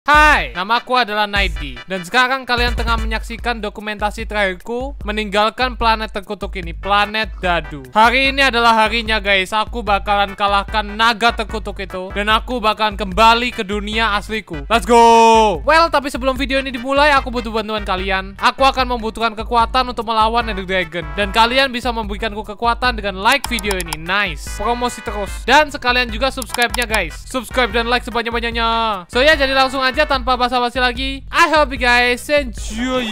Hai, nama aku adalah Naidi. Dan sekarang kalian tengah menyaksikan dokumentasi terakhirku meninggalkan planet terkutuk ini, planet Dadu. Hari ini adalah harinya guys. Aku bakalan kalahkan naga terkutuk itu, dan aku bakalan kembali ke dunia asliku. Let's go. Well, tapi sebelum video ini dimulai, aku butuh bantuan kalian. Aku akan membutuhkan kekuatan untuk melawan Ender Dragon, dan kalian bisa memberikanku kekuatan dengan like video ini. Nice, promosi terus. Dan sekalian juga subscribe-nya guys. Subscribe dan like sebanyak-banyaknya. So ya, jadi langsung aja tanpa basa-basi lagi. I hope you guys enjoy.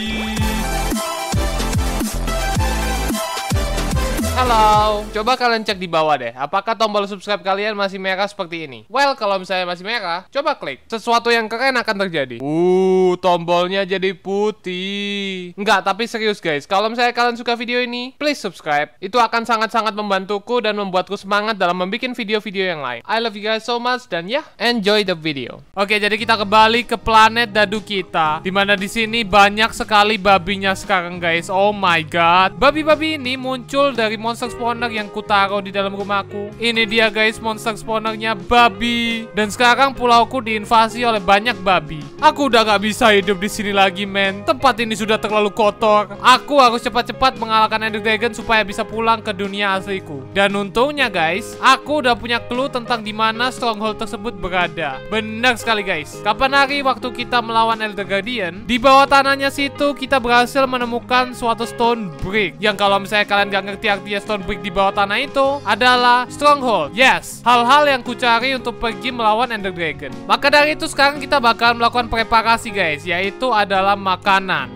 Halo, coba kalian cek di bawah deh. Apakah tombol subscribe kalian masih merah seperti ini? Well, kalau misalnya masih merah, coba klik. Sesuatu yang keren akan terjadi. Tombolnya jadi putih. Enggak, tapi serius guys. Kalau misalnya kalian suka video ini, please subscribe. Itu akan sangat-sangat membantuku dan membuatku semangat dalam membuat video-video yang lain. I love you guys so much dan ya, enjoy the video. Oke, jadi kita kembali ke planet Dadu kita, dimana di sini banyak sekali babinya sekarang guys. Oh my god, babi-babi ini muncul dari monster spawner yang kutaruh di dalam rumahku. Ini dia guys, monster spawnernya babi. Dan sekarang pulauku diinvasi oleh banyak babi. Aku udah gak bisa hidup di sini lagi men. Tempat ini sudah terlalu kotor. Aku harus cepat-cepat mengalahkan Ender Dragon supaya bisa pulang ke dunia asliku. Dan untungnya guys, aku udah punya clue tentang dimana stronghold tersebut berada. Benar sekali guys. Kapan hari waktu kita melawan Elder Guardian, di bawah tanahnya situ kita berhasil menemukan suatu stone brick. Yang kalau misalnya kalian gak ngerti artinya stone brick di bawah tanah itu adalah stronghold. Yes, hal-hal yang ku cari untuk pergi melawan Ender Dragon. Maka dari itu sekarang kita bakal melakukan preparasi guys, yaitu adalah makanan.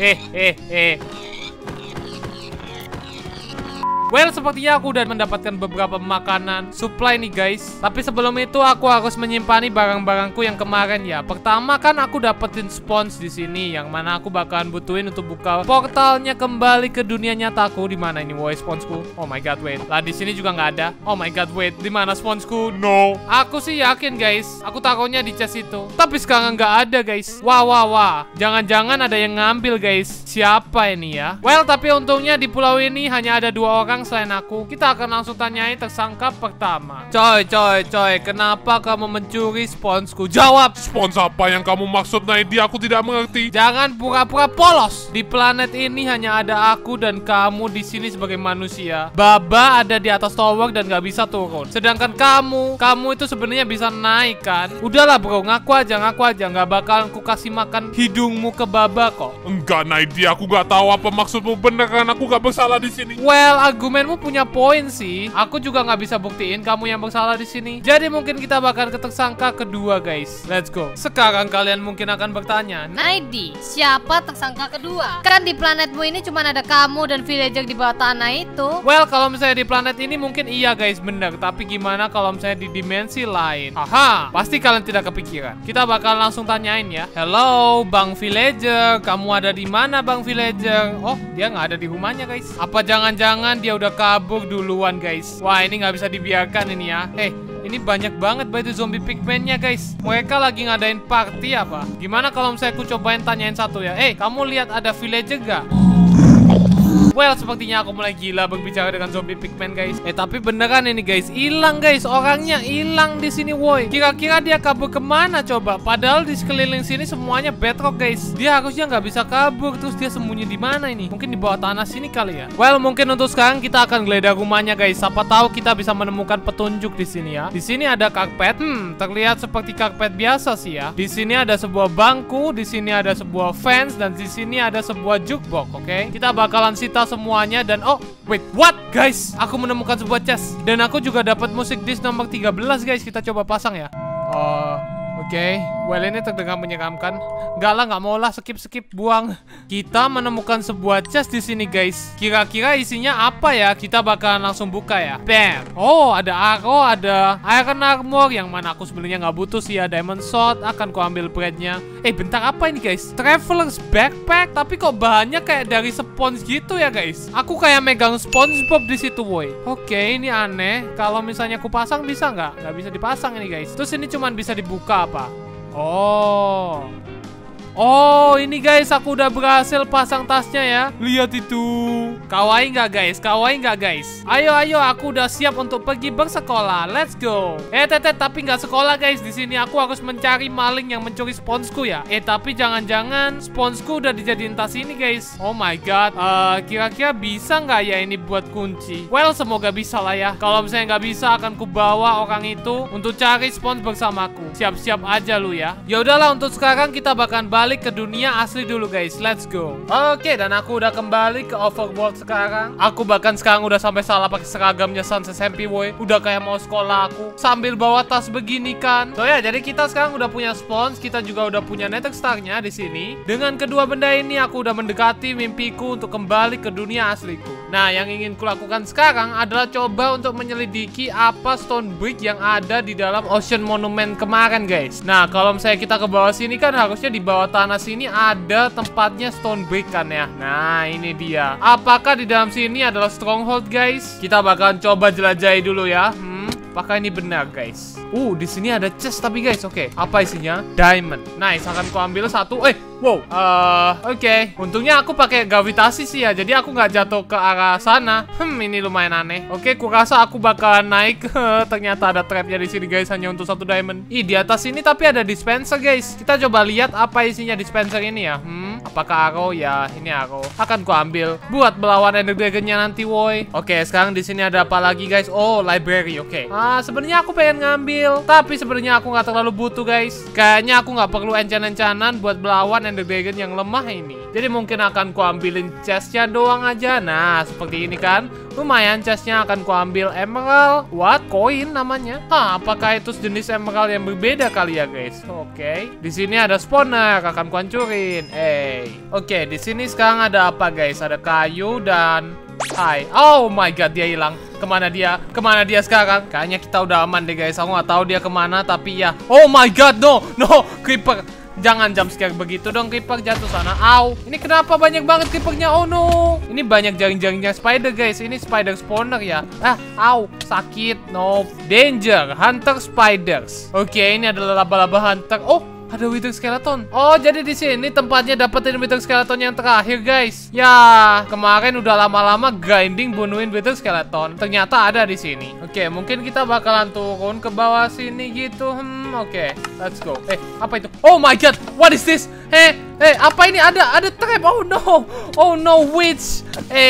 Well, sepertinya aku udah mendapatkan beberapa makanan supply nih guys. Tapi sebelum itu aku harus menyimpan barang-barangku yang kemarin ya. Pertama kan aku dapetin spons di sini, yang mana aku bakalan butuhin untuk buka portalnya kembali ke dunia nyataku. Di mana ini woi sponsku? Oh my god, wait. Lah di sini juga nggak ada. Oh my god, wait. Di mana sponsku? No. Aku sih yakin guys, aku taruhnya di chest itu. Tapi sekarang nggak ada guys. Wah. Jangan-jangan ada yang ngambil guys. Siapa ini ya? Well, tapi untungnya di pulau ini hanya ada 2 orang selain aku. Kita akan langsung tanyai tersangka pertama. Coy, kenapa kamu mencuri sponsku? Jawab. Spons apa yang kamu maksud, Naidi? Aku tidak mengerti. Jangan pura-pura polos. Di planet ini hanya ada aku dan kamu di sini sebagai manusia. Baba ada di atas tower dan gak bisa turun. Sedangkan kamu itu sebenarnya bisa naik kan? Udahlah bro, ngaku aja. Gak bakalan ku kasih makan hidungmu ke Baba kok. Enggak, Naidi, aku gak tahu apa maksudmu. Beneran aku gak bersalah di sini. Well, argumenmu punya poin sih. Aku juga nggak bisa buktiin kamu yang bersalah di sini. Jadi mungkin kita bakal ke tersangka kedua guys. Let's go. Sekarang kalian mungkin akan bertanya, Naidi, siapa tersangka kedua? Kan di planetmu ini cuma ada kamu dan villager di bawah tanah itu. well, kalau misalnya di planet ini mungkin iya guys, bener. Tapi gimana kalau misalnya di dimensi lain? Aha, pasti kalian tidak kepikiran. Kita bakal langsung tanyain ya. Hello, Bang Villager, kamu ada di mana Bang Villager? Oh, dia nggak ada di rumahnya guys. Apa jangan-jangan dia udah kabur duluan guys? Wah, ini nggak bisa dibiarkan ini ya. Ini banyak banget batu zombie pigman-nya guys. Mereka lagi ngadain party apa? Gimana kalau misalnya aku cobain tanyain satu ya. Kamu lihat ada villager gak? Well, sepertinya aku mulai gila berbicara dengan zombie pigman guys. Tapi beneran ini guys, hilang guys, orangnya hilang di sini woi. Kira-kira dia kabur kemana coba? Padahal di sekeliling sini semuanya bedrock guys. Dia harusnya nggak bisa kabur. Terus dia sembunyi di mana ini? Mungkin di bawah tanah sini kali ya. Well, mungkin untuk sekarang kita akan geledah rumahnya guys. Siapa tahu kita bisa menemukan petunjuk di sini ya. Di sini ada karpet. Terlihat seperti karpet biasa sih ya. Di sini ada sebuah bangku, di sini ada sebuah fence, dan di sini ada sebuah jukebox. Oke, kita bakalan sita semuanya dan wait, what guys? Aku menemukan sebuah chest dan aku juga dapat musik disc nomor 13 guys. Kita coba pasang ya. Oke. Well, ini terdengar menyeramkan. Enggak lah, nggak mau lah, skip, buang. Kita menemukan sebuah chest di sini guys. Kira-kira isinya apa ya? Kita bakalan langsung buka ya. Bam. Oh, ada arrow, ada iron armor, yang mana aku sebenarnya nggak butuh sih ya. Diamond sword, akan ku ambil breadnya. Bentar, apa ini guys? Traveler's backpack, tapi kok bahannya kayak dari spons gitu ya guys. Aku kayak megang SpongeBob di situ woi. Oke, ini aneh. Kalau misalnya aku pasang bisa nggak? Nggak bisa dipasang ini guys. Terus ini cuman bisa dibuka apa? Oh, Oh, ini guys, aku udah berhasil pasang tasnya ya. Lihat itu. Kawaii nggak guys? Kawaii nggak guys? Ayo, ayo, aku udah siap untuk pergi bersekolah. Let's go. Tetet, tapi nggak sekolah guys. Di sini aku harus mencari maling yang mencuri sponsku ya. Tapi jangan-jangan sponsku udah dijadiin tas ini guys. Oh my god. Kira-kira bisa nggak ya ini buat kunci? Well, semoga bisa lah ya. Kalau misalnya nggak bisa, akan kubawa orang itu untuk cari spons bersamaku. Siap-siap aja lu ya. Ya udahlah, untuk sekarang kita bakal balik ke dunia asli dulu guys. Let's go. Oke, dan aku udah kembali ke Overworld sekarang. Aku bahkan sekarang udah sampai salah pakai seragamnya Sans SMP boy. Udah kayak mau sekolah aku sambil bawa tas begini kan. So ya, jadi kita sekarang udah punya spons, kita juga udah punya Nether Star-nya di sini. Dengan kedua benda ini aku udah mendekati mimpiku untuk kembali ke dunia asliku. Nah, yang ingin kulakukan sekarang adalah coba untuk menyelidiki apa stone brick yang ada di dalam Ocean Monument kemarin guys. Nah, kalau misalnya kita ke bawah sini kan harusnya di bawah tanah sini ada tempatnya stone brick kan ya. Nah, ini dia. Apakah di dalam sini adalah stronghold guys? Kita bakalan coba jelajahi dulu ya. Apakah ini benar guys? Di sini ada chest tapi guys, oke. Apa isinya? Diamond. Nice, akan ku ambil satu. Wow. Oke. Untungnya aku pakai gravitasi sih ya, jadi aku nggak jatuh ke arah sana. Ini lumayan aneh. Oke, ku rasa aku bakal naik. Ternyata ada trapnya di sini guys, hanya untuk satu diamond. Di atas ini tapi ada dispenser guys. Kita coba lihat apa isinya dispenser ini ya. Apakah arrow ya? Ini arrow. Akan ku ambil buat melawan Ender Dragon-nya nanti, woi. Oke, sekarang di sini ada apa lagi guys? Oh, library. Oke. Sebenarnya aku pengen ngambil, tapi sebenarnya aku nggak terlalu butuh guys. Kayaknya aku nggak perlu enchant-enchantan buat melawan Ender Dragon yang lemah ini. Jadi mungkin akan ku ambilin chestnya doang aja. Nah, seperti ini kan. Lumayan, chestnya akan ku ambil emerald. What? Koin namanya. Apakah itu jenis emerald yang berbeda kali ya guys? Oke. Di sini ada spawner, akan ku hancurin. Oke, di sini sekarang ada apa guys? Ada kayu dan oh my god, dia hilang. Kemana dia? Kemana dia sekarang? Kayaknya kita udah aman deh guys. Aku nggak tahu dia kemana, tapi ya. Oh my god, no, creeper. Jangan jump scare begitu dong, creeper jatuh sana. Ini kenapa banyak banget creepernya? Oh no. Ini banyak jaring-jaringnya spider guys. Ini spider spawner ya. Sakit. No. Danger, hunter spiders. Oke, ini adalah laba-laba hunter. Ada wither skeleton. Jadi di sini tempatnya dapetin wither skeleton yang terakhir, guys. Ya, kemarin udah lama-lama grinding bunuhin wither skeleton. Ternyata ada di sini. Oke, mungkin kita bakalan turun ke bawah sini gitu. Oke, let's go. Apa itu? Oh my god, what is this? Apa ini? Ada trap. Oh no, witch.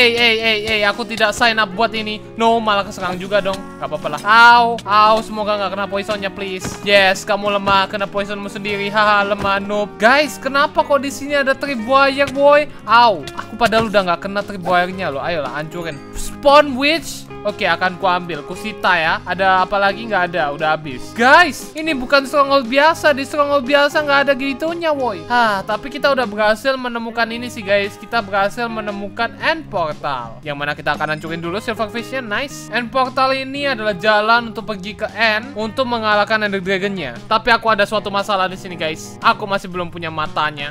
Aku tidak sign up buat ini. No, malah keserang juga dong. Gak apa-apa lah. Semoga nggak kena poisonnya, please. Yes, kamu lemah, kena poisonmu sendiri. Haha, lemah noob. Guys, kenapa kok di sini ada tripwire, boy? Aku padahal udah nggak kena tripwire-nya loh. Ayolah, hancurin. Spawn witch. Oke, akan ku ambil. Kusita ya. Ada apa lagi? Nggak ada, udah habis. Guys, ini bukan stronghold biasa. Di stronghold biasa nggak ada gitunya, boy. Tapi kita udah berhasil menemukan ini sih, guys. Kita berhasil menemukan end portal. Yang mana kita akan hancurin dulu silverfishnya. Nice. End portal ini adalah jalan untuk pergi ke end untuk mengalahkan Ender Dragon-nya. Tapi aku ada suatu masalah di sini, guys. Aku masih belum punya matanya.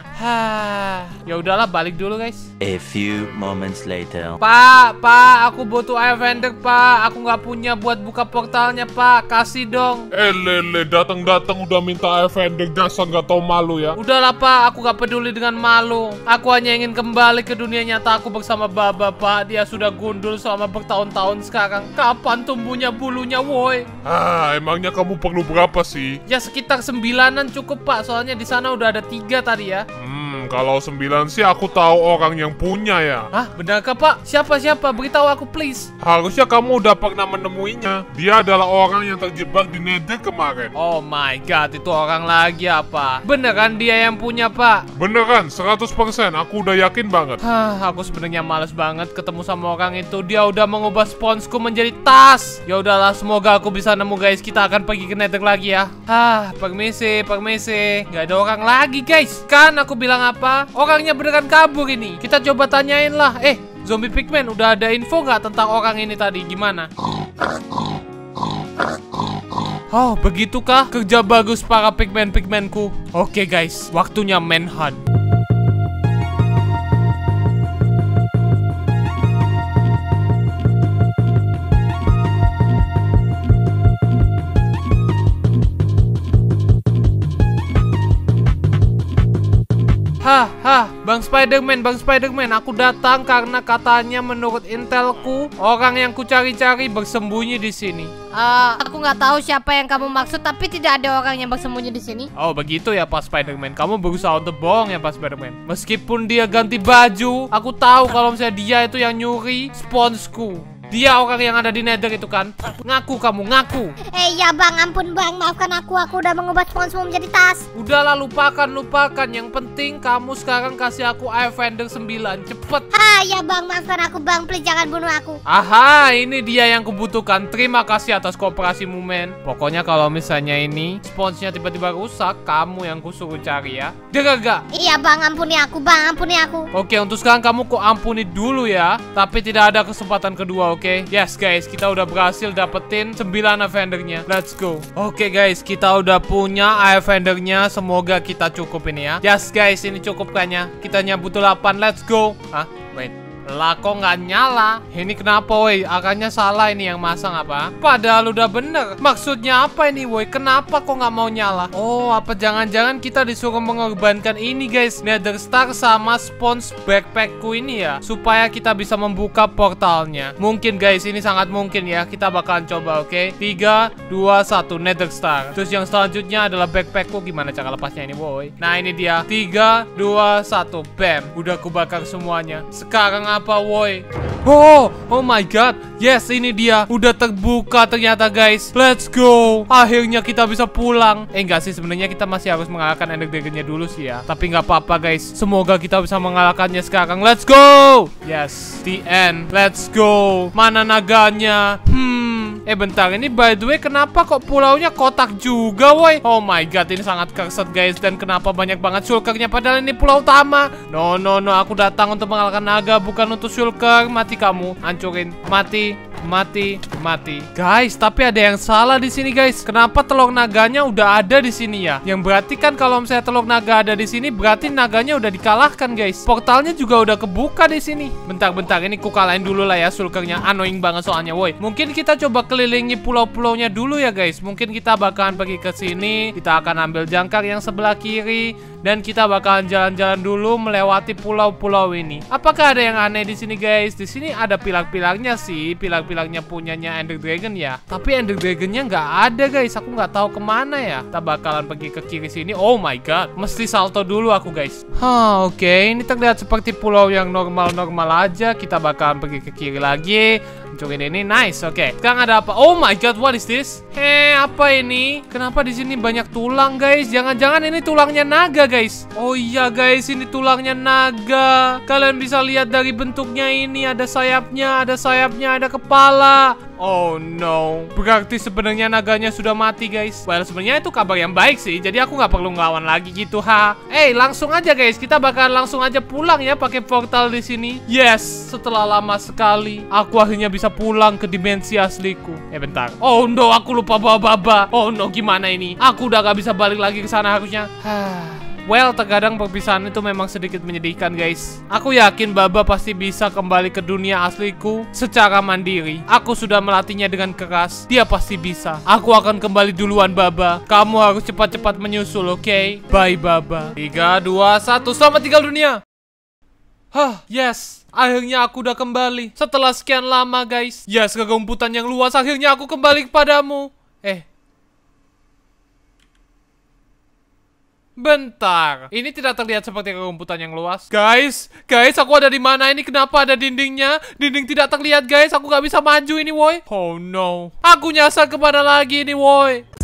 Ya udahlah, balik dulu, guys. A few moments later. Pak, aku butuh air vendor, Pak. Aku nggak punya buat buka portalnya, Pak. Kasih dong. Lele, datang-datang udah minta air vendor, dasar nggak tau malu ya. Udahlah, Pak. Aku gak peduli dengan malu. Aku hanya ingin kembali ke dunia nyata aku bersama Baba, Pak. Dia sudah gundul selama bertahun-tahun sekarang. Kapan tumbuhnya bulunya, woi? Emangnya kamu perlu berapa sih? Ya sekitar 9-an cukup, Pak. Soalnya di sana udah ada 3 tadi ya. Kalau 9 sih aku tahu orang yang punya ya. Benarkah, Pak? Siapa? Beritahu aku, please. Harusnya kamu udah pernah menemuinya. Dia adalah orang yang terjebak di Nether kemarin. Oh my god, itu orang lagi apa? Beneran dia yang punya, Pak? Beneran, 100%. Aku udah yakin banget. Aku sebenarnya males banget ketemu sama orang itu. Dia udah mengubah sponsku menjadi tas. Ya udahlah, semoga aku bisa nemu, guys. Kita akan pergi ke Nether lagi ya. Permisi. Gak ada orang lagi, guys. Kan aku bilang apa? Orangnya beneran kabur ini. Kita coba tanyain lah. Zombie pigman, udah ada info nggak tentang orang ini tadi? Gimana? Begitukah kerja bagus para pigman-pigmanku? Oke, guys, waktunya manhunt. Bang Spider-Man, aku datang karena katanya menurut intelku orang yang kucari-cari bersembunyi di sini. Aku nggak tahu siapa yang kamu maksud, tapi tidak ada orang yang bersembunyi di sini. Oh begitu ya Pak Spider-Man. Kamu berusaha untuk bohong ya Pak Spider-Man. Meskipun dia ganti baju, aku tahu kalau misalnya dia itu yang nyuri sponsku. Dia orang yang ada di Nether itu kan. Ngaku kamu, ngaku. Ya bang, ampun bang, maafkan aku udah mengubah sponsmu menjadi tas. Udahlah, lupakan. Yang penting kamu sekarang kasih aku Avenger 9, cepet. Ya bang, maafkan aku bang, please jangan bunuh aku. Aha, ini dia yang kubutuhkan. Terima kasih atas kooperasimu, men. Pokoknya kalau misalnya ini sponsnya tiba-tiba rusak, kamu yang kusuruh cari ya. Dengar gak? Iya bang, ampuni aku bang, ampuni aku. Oke, untuk sekarang kamu ku ampuni dulu ya. Tapi tidak ada kesempatan kedua, oke? Yes guys, kita udah berhasil dapetin 9 Avengernya. Let's go. Oke guys, kita udah punya Avengernya. Semoga kita cukup ini ya. Yes guys, ini cukup kayaknya. Kita butuh 8, let's go. Wait. Lah kok nggak nyala? Ini kenapa woi? Akannya salah ini yang masang apa? Padahal udah bener. Maksudnya apa ini woi? Kenapa kok nggak mau nyala? Oh, apa jangan-jangan kita disuruh mengorbankan ini guys, Nether Star sama spons backpackku ini ya, supaya kita bisa membuka portalnya. Mungkin guys, ini sangat mungkin ya. Kita bakalan coba, oke? 3, 2, 1 Nether Star. Terus yang selanjutnya adalah backpackku. Gimana cara lepasnya ini woi? Nah ini dia. 3, 2, 1 bam. Udah kubakar semuanya. Sekarang apa woi? Oh my god. Yes, ini dia. Udah terbuka ternyata guys. Let's go. Akhirnya kita bisa pulang. Enggak sih, sebenarnya kita masih harus mengalahkan Ender Dragon-nya dulu sih ya. Tapi nggak apa-apa guys. Semoga kita bisa mengalahkannya sekarang. Let's go. Yes, the end. Let's go. Mana naganya? Bentar, ini by the way kenapa kok pulaunya kotak juga woi? Oh my god, ini sangat cursed guys. Dan kenapa banyak banget shulkernya padahal ini pulau utama? No, aku datang untuk mengalahkan naga, bukan untuk shulker. Mati kamu, hancurin. Mati. Guys, tapi ada yang salah di sini guys. Kenapa telur naganya udah ada di sini ya? Yang berarti kan kalau misalnya telur naga ada di sini, berarti naganya udah dikalahkan guys. Portalnya juga udah kebuka di sini. Bentar, ini ku kalahin dulu lah ya shulkernya. Annoying banget soalnya woi. Mungkin kita coba kelilingi pulau-pulaunya dulu ya guys. Mungkin kita bakalan pergi ke sini. Kita akan ambil jangkar yang sebelah kiri dan kita bakalan jalan-jalan dulu melewati pulau-pulau ini. Apakah ada yang aneh di sini guys? Di sini ada pilar-pilarnya sih. Pilar-pilarnya punyanya Ender Dragon ya. Tapi Ender Dragonnya nggak ada guys. Aku nggak tahu kemana ya. Kita bakalan pergi ke kiri sini. Oh my god. Mesti salto dulu aku guys. Oke. Ini terlihat seperti pulau yang normal-normal aja. Kita bakalan pergi ke kiri lagi. Hancurin ini, nice. Oke. Sekarang ada apa? Oh my god, what is this? Apa ini? Kenapa di sini banyak tulang guys? Jangan-jangan ini tulangnya naga guys. Oh iya guys, ini tulangnya naga. Kalian bisa lihat dari bentuknya ini, ada sayapnya, ada kepala. Oh no. Berarti sebenarnya naganya sudah mati guys. Well, sebenarnya itu kabar yang baik sih. Jadi aku nggak perlu ngelawan lagi gitu langsung aja guys. Kita bakal langsung aja pulang ya pakai portal di sini. Yes, setelah lama sekali aku akhirnya bisa pulang ke dimensi asliku. Bentar. Oh no, aku lupa bawa Baba. Oh no, gimana ini? Aku udah gak bisa balik lagi ke sana harusnya. Well, terkadang perpisahan itu memang sedikit menyedihkan guys. Aku yakin Baba pasti bisa kembali ke dunia asliku secara mandiri. Aku sudah melatihnya dengan keras. Dia pasti bisa. Aku akan kembali duluan Baba. Kamu harus cepat-cepat menyusul, oke? Bye Baba. 3, 2, 1. Selamat tinggal dunia. Yes. Akhirnya aku udah kembali. Setelah sekian lama guys. Yes, kerumputan yang luas. Akhirnya aku kembali kepadamu. Bentar, ini tidak terlihat seperti kerumputan yang luas. Guys, aku ada di mana ini? Kenapa ada dindingnya? Dinding tidak terlihat guys. Aku gak bisa maju ini woi. Oh no. Aku nyasar kemana lagi ini woi?